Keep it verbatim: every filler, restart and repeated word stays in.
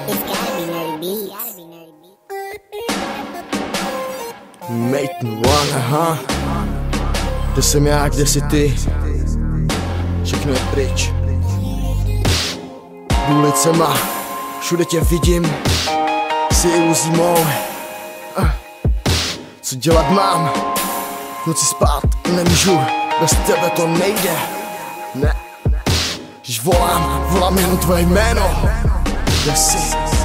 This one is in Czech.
Mate One, aha. Kde jsem já, kde jsi ty? Všechno je pryč. Ulicema, všude tě vidím. Jsi iluzí mou. Co dělat mám? V noci spát nemůžu, bez tebe to nejde. Ne, když volám, volám jen tvoje jméno. Kde jsi?